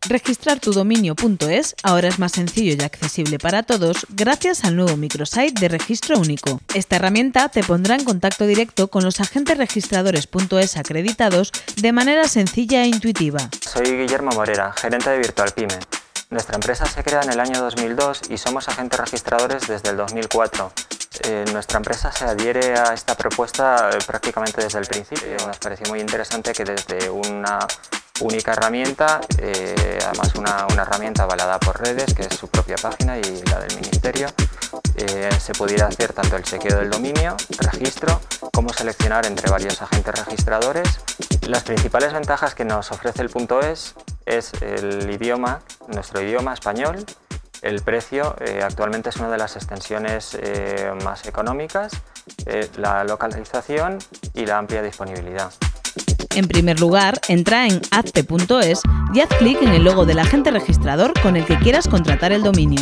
Registrar tu dominio.es ahora es más sencillo y accesible para todos gracias al nuevo microsite de registro único. Esta herramienta te pondrá en contacto directo con los agentes registradores.es acreditados de manera sencilla e intuitiva. Soy Guillermo Morera, gerente de Virtual Pyme. Nuestra empresa se crea en el año 2002 y somos agentes registradores desde el 2004. Nuestra empresa se adhiere a esta propuesta prácticamente desde el principio. Nos pareció muy interesante que desde una única herramienta, además una herramienta avalada por redes, que es su propia página y la del Ministerio, se pudiera hacer tanto el chequeo del dominio, registro, como seleccionar entre varios agentes registradores. Las principales ventajas que nos ofrece el .es es el idioma, nuestro idioma español. El precio actualmente es una de las extensiones más económicas, la localización y la amplia disponibilidad. En primer lugar, entra en hazte.es y haz clic en el logo del agente registrador con el que quieras contratar el dominio.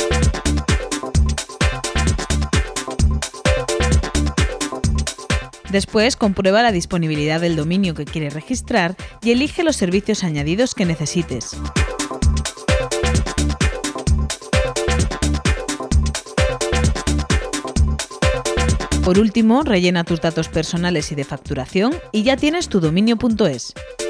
Después, comprueba la disponibilidad del dominio que quieres registrar y elige los servicios añadidos que necesites. Por último, rellena tus datos personales y de facturación y ya tienes tu dominio.es.